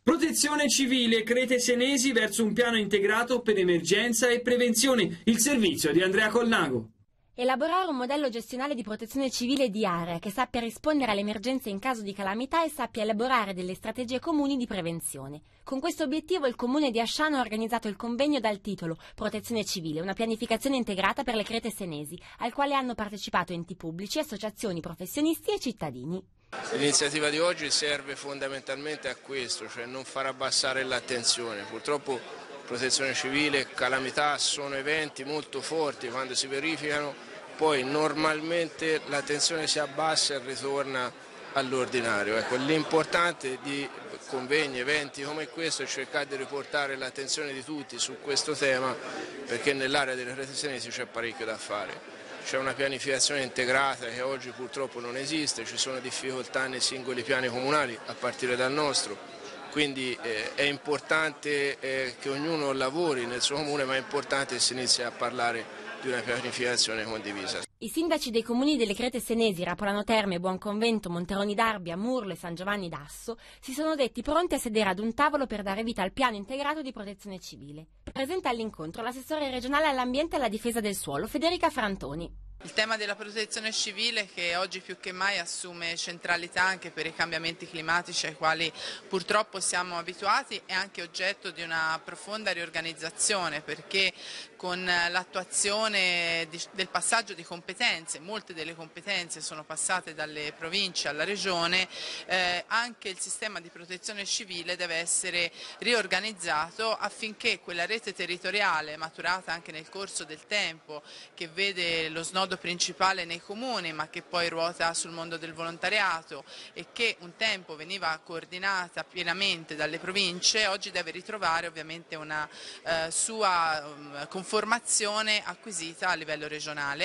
Protezione civile, Crete Senesi verso un piano integrato per emergenza e prevenzione. Il servizio di Andrea Colnago. Elaborare un modello gestionale di protezione civile di area che sappia rispondere alle emergenze in caso di calamità e sappia elaborare delle strategie comuni di prevenzione. Con questo obiettivo il Comune di Asciano ha organizzato il convegno dal titolo Protezione civile, una pianificazione integrata per le Crete Senesi, al quale hanno partecipato enti pubblici, associazioni, professionisti e cittadini. L'iniziativa di oggi serve fondamentalmente a questo, cioè non far abbassare l'attenzione. Purtroppo protezione civile, calamità sono eventi molto forti, quando si verificano poi normalmente l'attenzione si abbassa e ritorna all'ordinario. Ecco, l'importante di convegni, eventi come questo è cercare di riportare l'attenzione di tutti su questo tema, perché nell'area delle Crete Senesi c'è parecchio da fare. C'è una pianificazione integrata che oggi purtroppo non esiste, ci sono difficoltà nei singoli piani comunali a partire dal nostro. Quindi è importante che ognuno lavori nel suo comune, ma è importante che si inizi a parlare di una pianificazione condivisa. I sindaci dei comuni delle Crete Senesi, Rapolano Terme, Buonconvento, Monteroni d'Arbia, Murlo e San Giovanni d'Asso si sono detti pronti a sedere ad un tavolo per dare vita al piano integrato di protezione civile. Presente all'incontro l'assessore regionale all'ambiente e alla difesa del suolo, Federica Frantoni. Il tema della protezione civile, che oggi più che mai assume centralità anche per i cambiamenti climatici ai quali purtroppo siamo abituati, è anche oggetto di una profonda riorganizzazione, perché con l'attuazione del passaggio di competenze, molte delle competenze sono passate dalle province alla regione, anche il sistema di protezione civile deve essere riorganizzato affinché quella rete territoriale maturata anche nel corso del tempo, che vede lo snodo principale nei comuni ma che poi ruota sul mondo del volontariato e che un tempo veniva coordinata pienamente dalle province, oggi deve ritrovare ovviamente una sua conformazione acquisita a livello regionale.